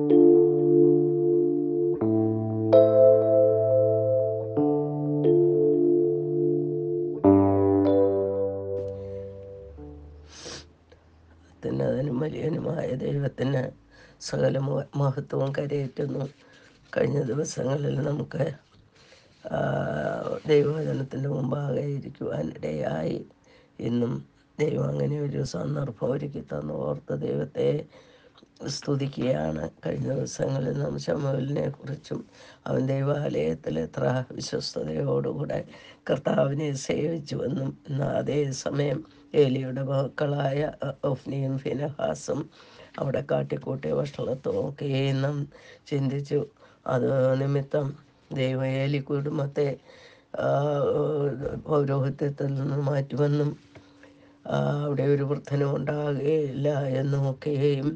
അതിനും വലിയനുമായ ദൈവത്തിന് സകല മഹത്വവും കരയേറ്റുന്നു. കഴിഞ്ഞ ദിവസങ്ങളിൽ നമുക്ക് ദൈവവചനത്തിൻ്റെ മുമ്പാകെ ഇരിക്കുവാനിടയായി. ഇന്നും ദൈവം അങ്ങനെ ഒരു സന്ദർഭം ഒരുക്കി തന്നു ഓർത്ത് ദൈവത്തെ സ്തുതിക്കുകയാണ്. കഴിഞ്ഞ ദിവസങ്ങളിൽ നാം ശമൂവേലിനെ കുറിച്ചും അവൻ ദൈവാലയത്തിൽ എത്ര വിശ്വസ്തയോടുകൂടെ കർത്താവിനെ സേവിച്ചുവെന്നും എന്നാൽ അതേസമയം ഏലിയുടെ മക്കളായ ഒഫ്നിയും ഫിനെഹാസും അവിടെ കാട്ടിക്കൂട്ടിയ വഷളത്വമൊക്കെ നാം ചിന്തിച്ചു. അത് നിമിത്തം ദൈവം ഏലി കുടുംബത്തെ പൗരോഹിത്യത്തിൽ നിന്ന് മാറ്റുമെന്നും അവിടെ ഒരു വൃദ്ധനും ഉണ്ടാകുകയില്ല എന്നുമൊക്കെയും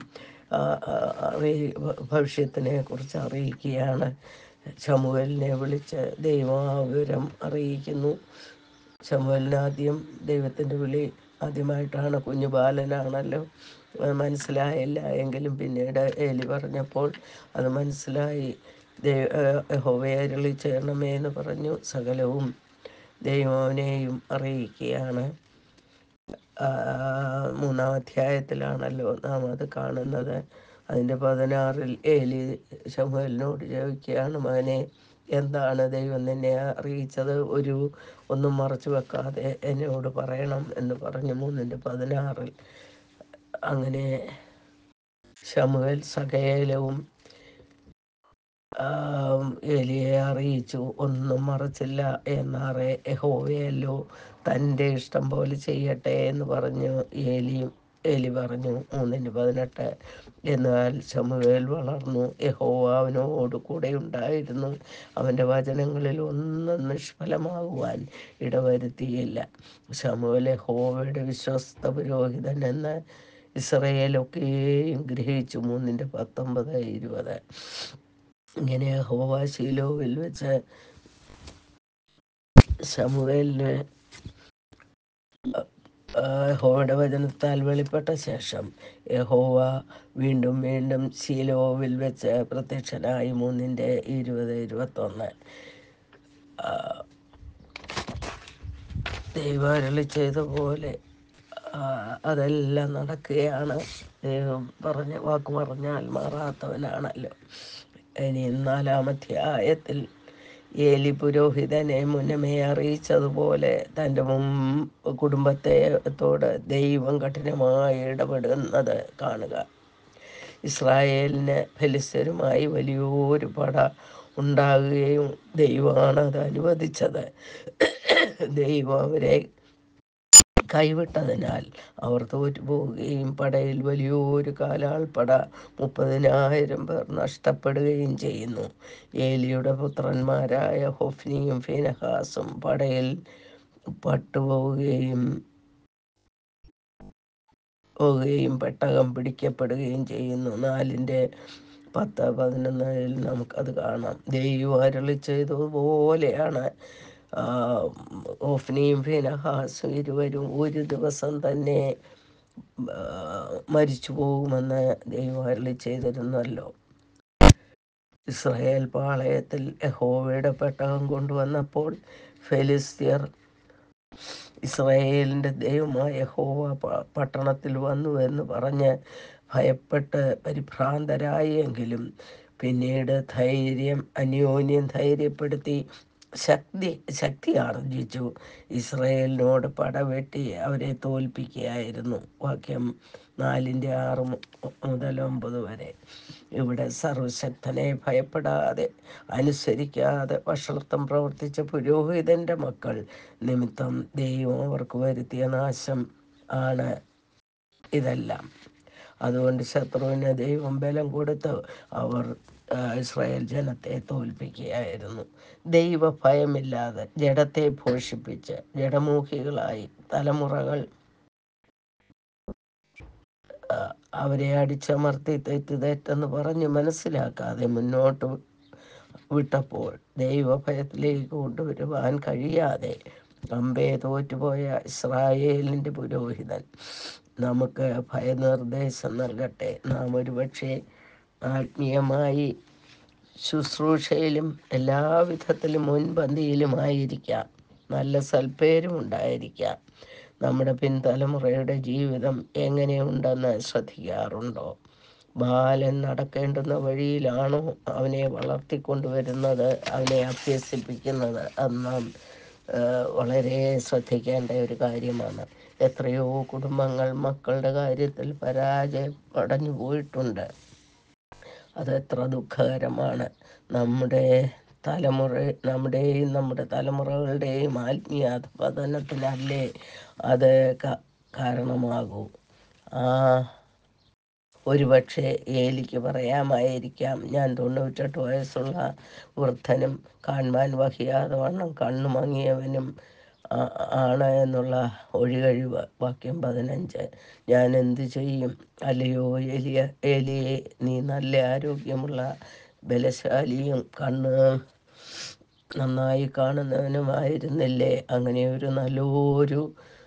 ഭവിഷ്യത്തിനെ കുറിച്ച് അറിയിക്കുകയാണ്. ശമൂവേലിനെ വിളിച്ച് ദൈവം ആ വിവരം അറിയിക്കുന്നു. ശമൂവേലിന് ആദ്യം ദൈവത്തിൻ്റെ വിളി ആദ്യമായിട്ടാണ്, കുഞ്ഞു ബാലനാണല്ലോ, മനസ്സിലായില്ല. എങ്കിലും പിന്നീട് ഏലി പറഞ്ഞപ്പോൾ അത് മനസ്സിലായി. യഹോവയെ അരുളി ചെയ്യണമേ എന്ന് പറഞ്ഞു. സകലവും ദൈവം അവനെയും അറിയിക്കുകയാണ്. 3-ാം അധ്യായത്തിലാണല്ലോ നാം അത് കാണുന്നത്. അതിൻ്റെ 16 ഏലി ശമൂവേലിനോട് ചോദിക്കുകയാണ്, മകനെ, എന്താണ് ദൈവം നിന്നെ അറിയിച്ചത്? ഒന്നും മറച്ചു വെക്കാതെ എന്നോട് പറയണം എന്ന് പറഞ്ഞു. 3-16 അങ്ങനെ ശമൂവേൽ സകലവും ഏലിയെ അറിയിച്ചു. ഒന്നും മറച്ചില്ല. എന്നാറെ യഹോവയല്ലോ തൻ്റെ ഇഷ്ടം പോലെ ചെയ്യട്ടെ എന്ന് പറഞ്ഞു. ഏലി പറഞ്ഞു. 3-18 എന്നാൽ ശമൂവേൽ വളർന്നു, യഹോവ അവനോട് കൂടെ ഉണ്ടായിരുന്നു, അവൻ്റെ വചനങ്ങളിൽ ഒന്നും നിഷ്ഫലമാകുവാൻ ഇടവരുത്തിയില്ല. ശമൂവേൽ യഹോവയുടെ വിശ്വസ്ത പുരോഹിതൻ എന്ന് ഇസ്രായേലൊക്കെയും ഗ്രഹിച്ചു. 3-19-20 ഇങ്ങനെ യഹോവ ശീലോവിൽ വെച്ച് ശമൂവേലിന് യഹോവയുടെ വചനത്താൽ വെളിപ്പെട്ട ശേഷം യഹോവ വീണ്ടും വീണ്ടും ശീലോവിൽ വെച്ച് പ്രത്യക്ഷനായി. 3-20-21 ദൈവം അരുളി ചെയ്തപോലെ അതെല്ലാം നടക്കുകയാണ്. ദൈവം വാക്ക് പറഞ്ഞാൽ മാറാത്തവനാണല്ലോ. ഇനി 4-ാം അധ്യായത്തിൽ ഏലി പുരോഹിതനെ മുന്നമേ അറിയിച്ചതുപോലെ തൻ്റെ കുടുംബത്തോട് ദൈവം കഠിനമായി ഇടപെടുന്നത് കാണുക. ഇസ്രായേലിന് ഫെലിസ്ത്യരുമായി വലിയൊരു പട ഉണ്ടാകുകയും ദൈവമാണ് അത് അനുവദിച്ചത്. ദൈവം അവരെ കൈവിട്ടതിനാൽ അവർ തോറ്റുപോവുകയും പടയിൽ വലിയൊരു കാലാൾപ്പട 30,000 പേർ നഷ്ടപ്പെടുകയും ചെയ്യുന്നു. ഏലിയുടെ പുത്രന്മാരായ ഹൊഫ്നിയും ഫിനെഹാസും പടയിൽ പട്ടുപോവുകയും പെട്ടകം പിടിക്കപ്പെടുകയും ചെയ്യുന്നു. 4-10-11 നമുക്കത് കാണാം. ദൈവം അരുളി ചെയ്തതുപോലെയാണ് ഒഫ്നിയും ഫിനെഹാസും ഇരുവരും ഒരു ദിവസം തന്നെ മരിച്ചു പോകുമെന്ന് ദൈവം അരുളി ചെയ്തിരുന്നല്ലോ. ഇസ്രായേൽ പാളയത്തിൽ യഹോവയുടെ പെട്ടകം കൊണ്ടുവന്നപ്പോൾ ഫെലിസ്ത്യർ ഇസ്രായേലിൻ്റെ ദൈവമായ യഹോവ പട്ടണത്തിൽ വന്നു എന്ന് പറഞ്ഞ് ഭയപ്പെട്ട് പരിഭ്രാന്തരായി. എങ്കിലും പിന്നീട് അന്യോന്യം ധൈര്യപ്പെടുത്തി ശക്തി ആർജിച്ചു ഇസ്രായേലിനോട് പടവെട്ടി അവരെ തോൽപ്പിക്കുകയായിരുന്നു. വാക്യം 4-6-9 ഇവിടെ സർവശക്തനെ ഭയപ്പെടാതെ അനുസരിക്കാതെ വഷളത്വം പ്രവർത്തിച്ച പുരോഹിതൻ്റെ മക്കൾ നിമിത്തം ദൈവം അവർക്ക് വരുത്തിയ നാശം ആണ് ഇതെല്ലാം. അതുകൊണ്ട് ശത്രുവിന് ദൈവം ബലം കൊടുത്ത് അവർ ഇസ്രായേൽ ജനത്തെ തോൽപ്പിക്കുകയായിരുന്നു. ദൈവഭയമില്ലാതെ ജഡത്തെ പോഷിപ്പിച്ച് ജഡമോഹികളായി തലമുറകൾ അവരെ അടിച്ചമർത്തി തെറ്റെന്ന് പറഞ്ഞ് മനസ്സിലാക്കാതെ മുന്നോട്ട് വിട്ടപ്പോൾ ദൈവഭയത്തിലേക്ക് കൊണ്ടുവരുവാൻ കഴിയാതെ തോറ്റുപോയ ഇസ്രായേലിൻ്റെ പുരോഹിതൻ നമുക്ക് ഭയനിർദ്ദേശം നൽകട്ടെ. നാം ഒരുപക്ഷെ ആത്മീയമായി ശുശ്രൂഷയിലും എല്ലാവിധത്തിലും മുൻപന്തിയിലുമായിരിക്കാം. നല്ല സൽപ്പേരും ഉണ്ടായിരിക്കാം. നമ്മുടെ പിൻതലമുറയുടെ ജീവിതം എങ്ങനെയുണ്ടെന്ന് ശ്രദ്ധിക്കാറുണ്ടോ? ബാലൻ നടക്കേണ്ടുന്ന വഴിയിലാണോ അവനെ വളർത്തിക്കൊണ്ടുവരുന്നത്, അവനെ അഭ്യസിപ്പിക്കുന്നത് എന്ന് നാം വളരെ ശ്രദ്ധിക്കേണ്ട ഒരു കാര്യമാണ്. എത്രയോ കുടുംബങ്ങൾ മക്കളുടെ കാര്യത്തിൽ പരാജയമടഞ്ഞു പോയിട്ടുണ്ട്. അതെത്ര ദുഃഖകരമാണ്. നമ്മുടെ നമ്മുടെ തലമുറകളുടെയും ആത്മീയ അധപതനത്തിനല്ലേ അത് കാരണമാകൂ. ആ ഒരുപക്ഷെ ഏലിക്ക് പറയാമായിരിക്കാം, ഞാൻ 98 വയസ്സുള്ള വൃദ്ധനും കാൺമാൻ വഹിയാതെ വണ്ണം കണ്ണു മങ്ങിയവനും ആണ് എന്നുള്ള ഒഴികഴിവ്. വാക്യം 15. ഞാൻ എന്തു ചെയ്യും? അല്ലയോ ഏലിയെ, നീ നല്ല ആരോഗ്യമുള്ള ബലശാലിയും കണ്ണ് നന്നായി കാണുന്നവനുമായിരുന്നില്ലേ? അങ്ങനെ ഒരു നല്ലൊരു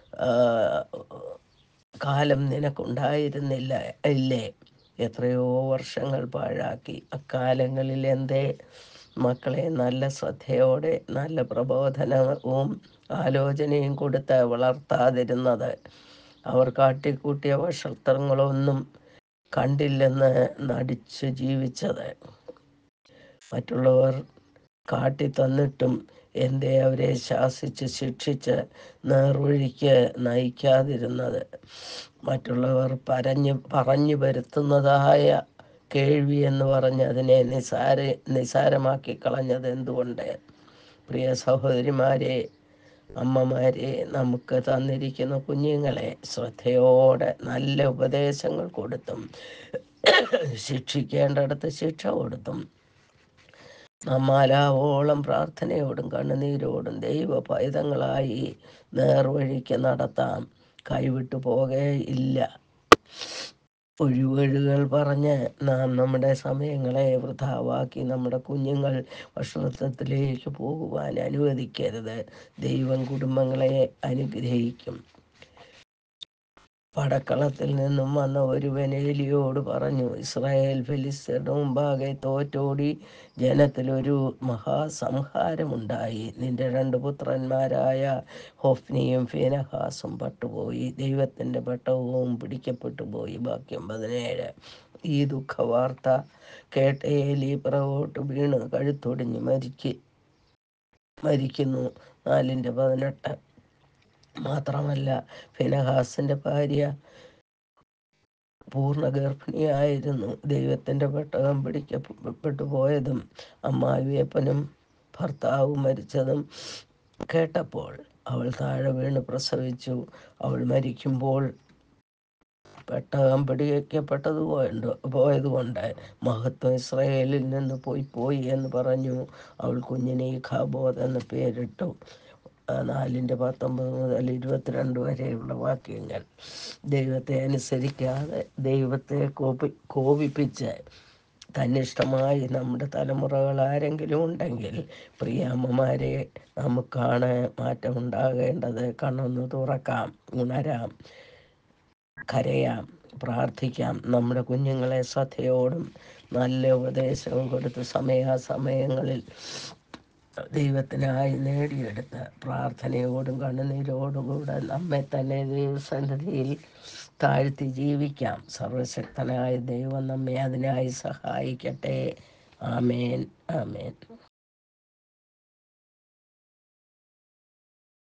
കാലം നിനക്കുണ്ടായിരുന്നില്ല ഇല്ലേ? എത്രയോ വർഷങ്ങൾ പാഴാക്കി. അക്കാലങ്ങളിൽ എന്തേ മക്കളെ നല്ല ശ്രദ്ധയോടെ നല്ല പ്രബോധനവും ആലോചനയും കൊടുത്ത് വളർത്താതിരുന്നത്? അവർ കാട്ടിക്കൂട്ടിയ വഷളത്വങ്ങളൊന്നും കണ്ടില്ലെന്ന് നടിച്ച് ജീവിച്ചത്? മറ്റുള്ളവർ കാട്ടിത്തന്നിട്ടും എന്തേ അവരെ ശാസിച്ച് ശിക്ഷിച്ച് നേർവഴിക്ക് നയിക്കാതിരുന്നത്? മറ്റുള്ളവർ പറഞ്ഞു വരുത്തുന്നതായ കേൾവി എന്ന് പറഞ്ഞ് അതിനെ നിസാരമാക്കി കളഞ്ഞത് എന്തുകൊണ്ട്? പ്രിയ സഹോദരിമാരെ, അമ്മമാരെ, നമുക്ക് തന്നിരിക്കുന്ന കുഞ്ഞുങ്ങളെ ശ്രദ്ധയോടെ നല്ല ഉപദേശങ്ങൾ കൊടുത്തും ശിക്ഷിക്കേണ്ടടുത്ത് ശിക്ഷ കൊടുത്തും നമ്മാലാവോളം പ്രാർത്ഥനയോടും കണ്ണുനീരോടും ദൈവ പൈതങ്ങളായി നേർവഴിക്ക് നടത്താം. കൈവിട്ടു പോകയില്ല. ഒഴിവുകൾ പറഞ്ഞ് നാം നമ്മുടെ സമയങ്ങളെ വൃഥാവാക്കി നമ്മുടെ കുഞ്ഞുങ്ങൾ വഷളത്വത്തിലേക്ക് പോകുവാൻ അനുവദിക്കരുത്. ദൈവം കുടുംബങ്ങളെ അനുഗ്രഹിക്കും. പടക്കളത്തിൽ നിന്നും വന്ന ഒരുവൻ ഏലിയോട് പറഞ്ഞു, ഇസ്രായേൽ ഫെലിസ്ത്യരുടെ മുമ്പാകെ തോറ്റോടി ജനത്തിലൊരു മഹാസംഹാരമുണ്ടായി. നിന്റെ 2 പുത്രന്മാരായ ഹൊഫ്നിയും ഫീനഹാസും പട്ടുപോയി. ദൈവത്തിൻ്റെ പെട്ടകവും പിടിക്കപ്പെട്ടു പോയി. വാക്യം 17. ഈ ദുഃഖവാർത്ത കേട്ട ഏലി പുറകോട്ട് വീണ് കഴുത്തൊടിഞ്ഞ് മരിക്കുന്നു. 4:18. മാത്രമല്ല, ഫിനെഹാസിൻ്റെ ഭാര്യ പൂർണ്ണ ഗർഭിണിയായിരുന്നു. ദൈവത്തിൻ്റെ പെട്ടകം പിടിക്കപ്പെട്ടു പോയതും അമ്മായിയപ്പനും ഭർത്താവ് മരിച്ചതും കേട്ടപ്പോൾ അവൾ താഴെ വീണ് പ്രസവിച്ചു. അവൾ മരിക്കുമ്പോൾ പെട്ടകം പോയതുകൊണ്ട് മഹത്വം ഇസ്രായേലിൽ നിന്ന് പോയി എന്ന് പറഞ്ഞു. അവൾ കുഞ്ഞിനെ ഇഖാബോദ് എന്ന് പേരിട്ടു. 4:19 മുതൽ 22 വരെയുള്ള വാക്യങ്ങൾ. ദൈവത്തെ അനുസരിക്കാതെ ദൈവത്തെ കോപിപ്പിച്ച് തന്നിഷ്ടമായി നമ്മുടെ തലമുറകൾ ആരെങ്കിലും ഉണ്ടെങ്കിൽ, പ്രിയ അമ്മമാരെ, നമുക്കാണ് മാറ്റമുണ്ടാകേണ്ടത്. കണ്ണൊന്ന് തുറക്കാം, ഉണരാം, കരയാം, പ്രാർത്ഥിക്കാം. നമ്മുടെ കുഞ്ഞുങ്ങളെ ശ്രദ്ധയോടും നല്ല ഉപദേശവും കൊടുത്ത് സമയാസമയങ്ങളിൽ ദൈവത്തിനായി നേടിയെടുത്ത് പ്രാർത്ഥനയോടും കണ്ണുനീരോടും കൂടെ നമ്മെ തന്നെ ദൈവസന്നിധിയിൽ താഴ്ത്തി ജീവിക്കാം. സർവശക്തനായ ദൈവം നമ്മെ അതിനായി സഹായിക്കട്ടെ. ആമേൻ, ആമേൻ.